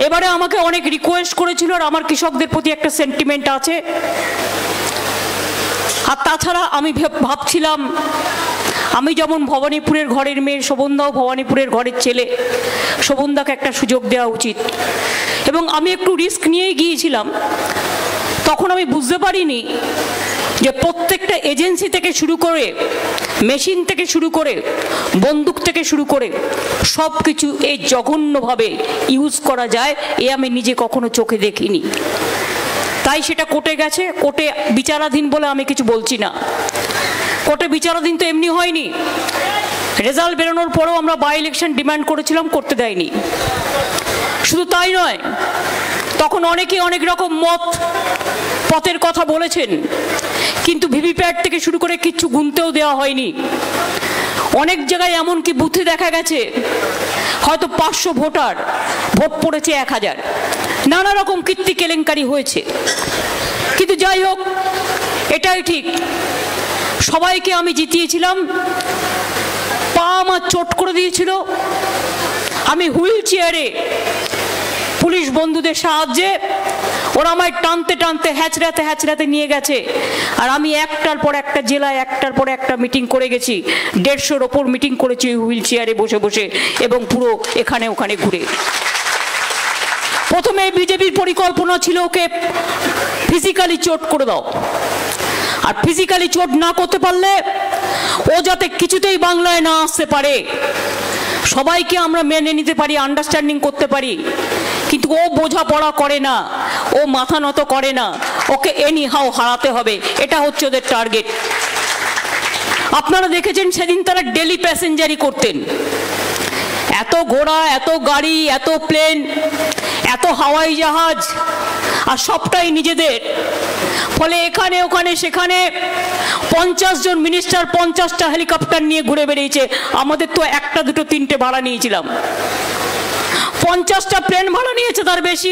এবারে আমাকে অনেক রিকোয়েস্ট করেছিল, আর আমার কৃষকদের প্রতি একটা সেন্টিমেন্ট আছে। আর তাছাড়া আমি ভাবছিলাম, আমি যেমন ভবানীপুরের ঘরের মেয়ে, শোভনদাও ভবানীপুরের ঘরের ছেলে, শোভনদাকে একটা সুযোগ দেওয়া উচিত। এবং আমি একটু রিস্ক নিয়েই গিয়েছিলাম। তখন আমি বুঝতে পারিনি যে প্রত্যেকটা এজেন্সি থেকে শুরু করে, মেশিন থেকে শুরু করে, বন্দুক থেকে শুরু করে সব কিছু এই জঘন্যভাবে ইউজ করা যায়, এ আমি নিজে কখনো চোখে দেখিনি। তাই সেটা কোর্টে গেছে, কোর্টে বিচারাধীন বলে আমি কিছু বলছি না। কোর্টে বিচারাধীন তো এমনি হয়নি। রেজাল্ট বেরোনোর পরেও আমরা বাই ইলেকশন ডিমান্ড করেছিলাম, করতে দেয়নি। শুধু তাই নয়, তখন অনেকেই অনেক রকম পথের কথা বলেছেন, কিন্তু ভিভিপ্যাট থেকে শুরু করে কিচ্ছু গুনতেও দেওয়া হয়নি। অনেক জায়গায় এমনকি বুথে দেখা গেছে হয়তো 500 ভোটার, ভোট পড়েছে 1000। নানা রকম কীর্তি কেলেঙ্কারি হয়েছে। কিন্তু যাই হোক, এটাই ঠিক, সবাইকে আমি জিতিয়েছিলাম। পা আমার চোট করে দিয়েছিল, আমি হুইল চেয়ারে পুলিশ বন্ধুদের সাহায্যে ওরা আমায় টানতে টানতে হ্যাচড়াতে হ্যাচড়াতে নিয়ে গেছে। আর আমি একটার পর একটা জেলায় একটার পর একটা মিটিং করে গেছি। 150-র ওপর মিটিং করেছি হুইল চেয়ারে বসে বসে, এবং পুরো এখানে ওখানে ঘুরে। প্রথমে বিজেপির পরিকল্পনা ছিল ওকে ফিজিক্যালি চোট করে দাও, আর ফিজিক্যালি চোট না করতে পারলে ও যাতে কিছুতেই বাংলায় না আসতে পারে। সবাইকে আমরা মেনে নিতে পারি, আন্ডারস্ট্যান্ডিং করতে পারি, কিন্তু ও বোঝাপড়া করে না, ও মাথা নত করে না, ওকে এনি হাও হারাতে হবে, এটা হচ্ছে ওদের টার্গেট। আপনারা দেখেছেন সেদিন তারা ডেলি প্যাসেঞ্জারি করতেন। এত ঘোড়া, এত গাড়ি, এত প্লেন, এত হাওয়াই জাহাজ, আর সবটাই নিজেদের। ফলে এখানে ওখানে সেখানে 50 জন মিনিস্টার 50টা হেলিকপ্টার নিয়ে ঘুরে বেরিয়েছে। আমাদের তো 1টা 2টো 3টে ভাড়া নিয়েছিলাম, 50টা প্লেন ভাড়া নিয়েছে, তার বেশি।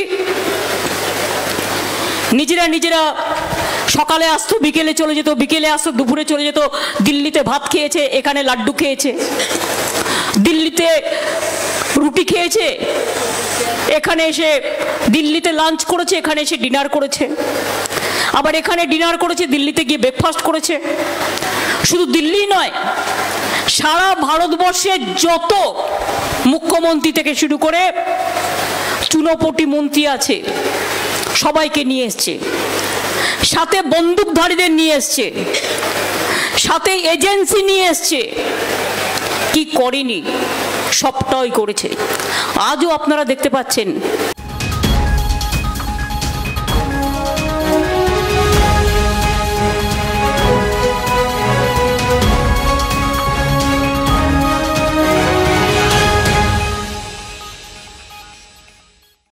নিজেরা সকালে আসতো, বিকেলে চলে যেত, বিকেলে আসতো, দুপুরে চলে যেত। দিল্লিতে ভাত খেয়েছে, এখানে লাড্ডু খেয়েছে। দিল্লিতে রুটি খেয়েছে, এখানে এসে দিল্লিতে লাঞ্চ করেছে, এখানে এসে ডিনার করেছে। আবার এখানে ডিনার করেছে, দিল্লিতে গিয়ে ব্রেকফাস্ট করেছে। শুধু দিল্লি নয়, সারা ভারতবর্ষের যত মুখ্যমন্ত্রী থেকে শুরু করে চুনোপটি মন্ত্রী আছে সবাইকে নিয়ে এসছে, সাথে বন্দুকধারীদের নিয়ে এসছে, সাথে এজেন্সি নিয়ে এসছে। কি করেনি? সবটাই করেছে। আজও আপনারা দেখতে পাচ্ছেন